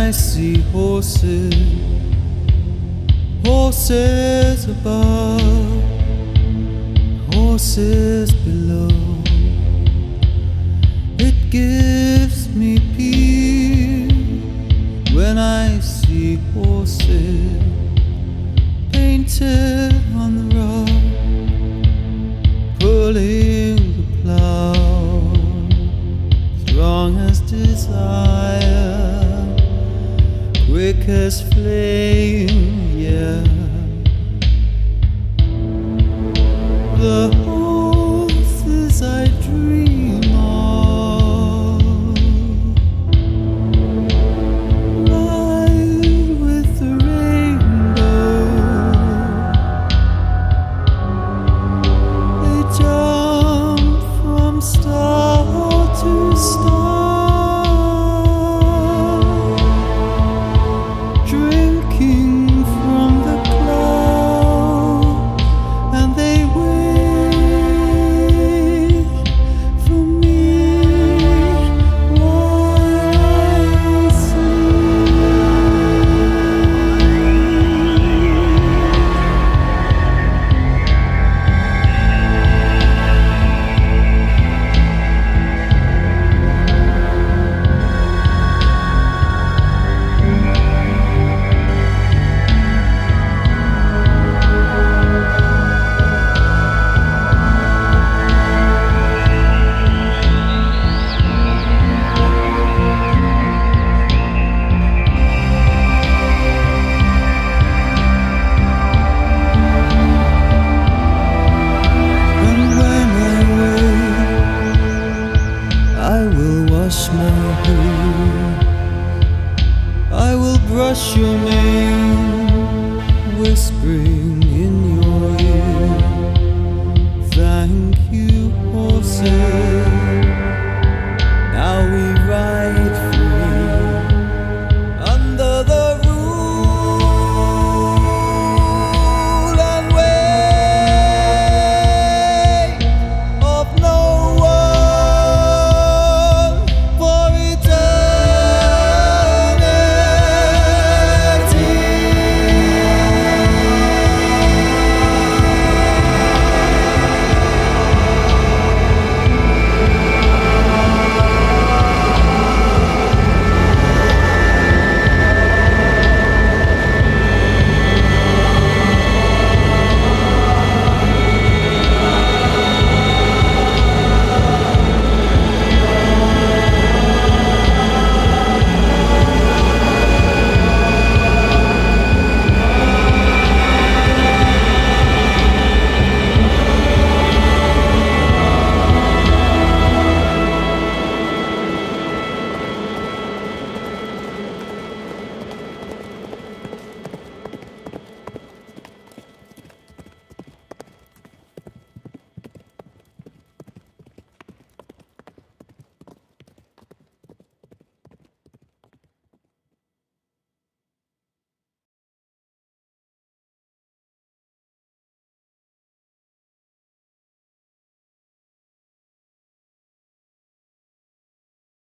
I see horses, horses above, horses below, it gives me peace when I see horses painted on the road, pulling the plow, strong as desire, quick as flame, yeah. The horses I dream of ride with the rainbow. They jump from star to star, drinking from the clouds, and they wait for me while I wash my hair, I will brush your mane, whispering in your ear.